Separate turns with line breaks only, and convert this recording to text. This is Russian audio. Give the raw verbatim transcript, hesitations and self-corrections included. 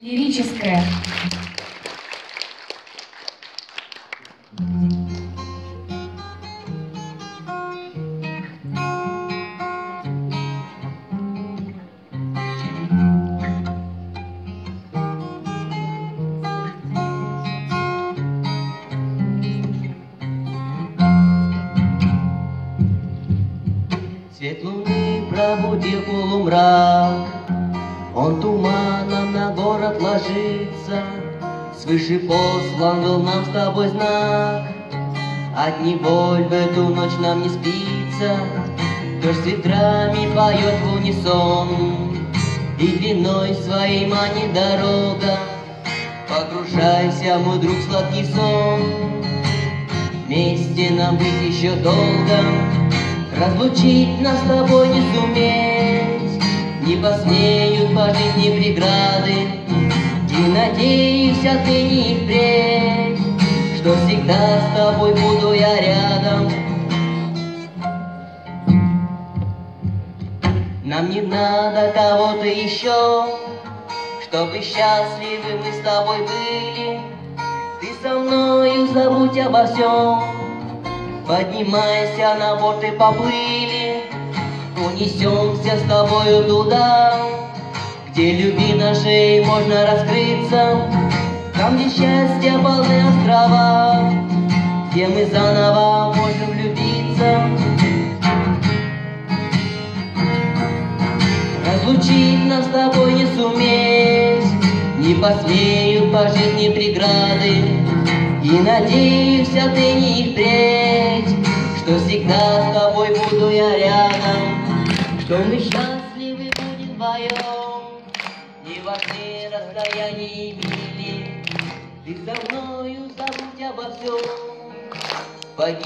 Лирическое.
Свет луны пробудил полумрак, он туманом на город ложится. Свыше послан был нам с тобой знак, от неволь в эту ночь нам не спится. Дождь с ветрами поет в унисон, и длиной своей манит дорога. Погружайся, мой друг, в сладкий сон, вместе нам быть еще долго. Разлучить нас с тобой не суметь, не посмеют по жизни преграды. И надеюсь отныне и впредь, что всегда с тобой буду я рядом. Нам не надо кого-то еще, чтобы счастливы мы с тобой были. Ты со мною забудь обо всем, поднимайся на борт и поплыли. Унесемся с тобою туда, где любви нашей можно раскрыться. Там, где счастье полны острова, где мы заново можем влюбиться. Разлучить нас с тобой не суметь, не посмеют по жизни преграды. И надеюсь отныне и впредь, что всегда с тобой буду я рядом, что мы счастливы будем вдвоем, не важны расстояния и мили. Ты со мною забудь обо всем.